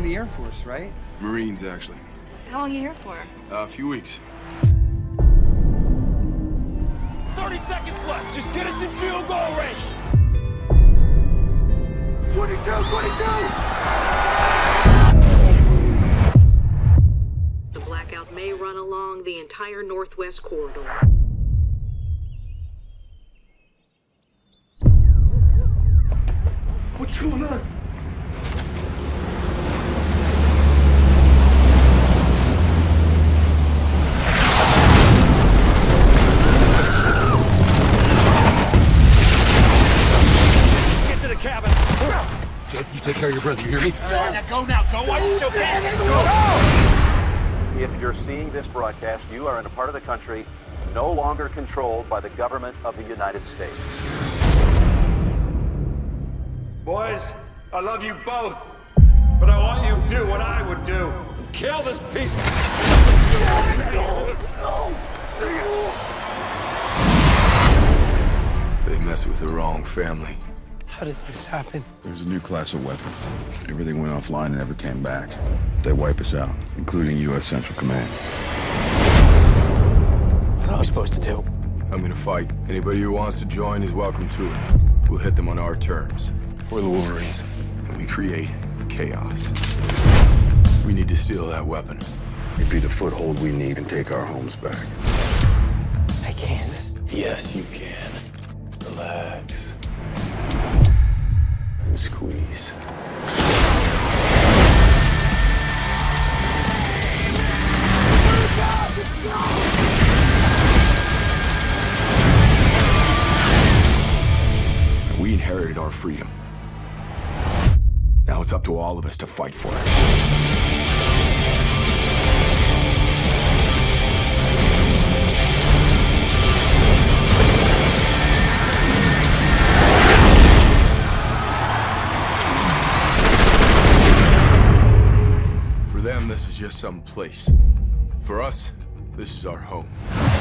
in the Air Force, right? Marines, actually. How long are you here for? A few weeks. 30 seconds left. Just get us in field goal range. 22! The blackout may run along the entire northwest corridor. What's going on? Get to the cabin. Jed, you take care of your brother, you hear me? Now go now. Go while you still can. Let's go. If you're seeing this broadcast, you are in a part of the country no longer controlled by the government of the United States. Boys, I love you both, but I want you to do what I would do. Kill this piece. They mess with the wrong family. How did this happen? There's a new class of weapon. Everything went offline and never came back. They wipe us out, including U.S. Central Command. What am I supposed to do? I'm gonna fight. Anybody who wants to join is welcome to it. We'll hit them on our terms. We're the Wolverines, and we create chaos. We need to steal that weapon. It'd be the foothold we need and take our homes back. I can't. Yes, you can. Relax. And squeeze. We inherited our freedom. Now it's up to all of us to fight for it. For them, this is just some place. For us, this is our home.